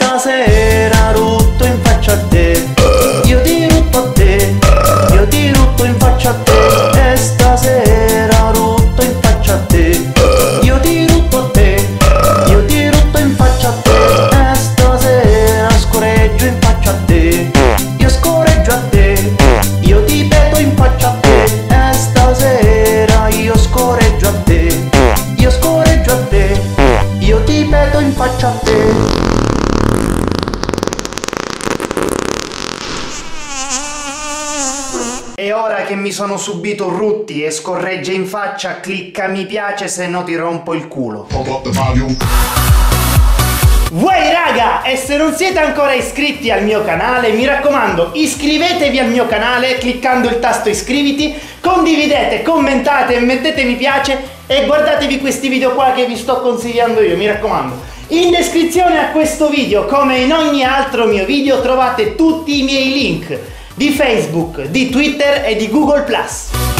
stasera rutto in faccia a te, io ti rutto a te, io ti rutto in faccia a te, e stasera rutto in faccia a te, io ti rutto a te, io ti rutto in faccia a te, e stasera scoreggio in faccia a te, io scoreggio a te, io ti peto in faccia a te, e stasera io scoreggio a te, io scoreggio a te, io ti peto in faccia a te. E ora che mi sono subito rutti e scorregge in faccia, clicca mi piace, se no ti rompo il culo. Voi raga, e se non siete ancora iscritti al mio canale, mi raccomando, iscrivetevi al mio canale cliccando il tasto iscriviti, condividete, commentate e mettete mi piace e guardatevi questi video qua che vi sto consigliando io, mi raccomando. In descrizione a questo video, come in ogni altro mio video, trovate tutti i miei link di Facebook, di Twitter e di Google+.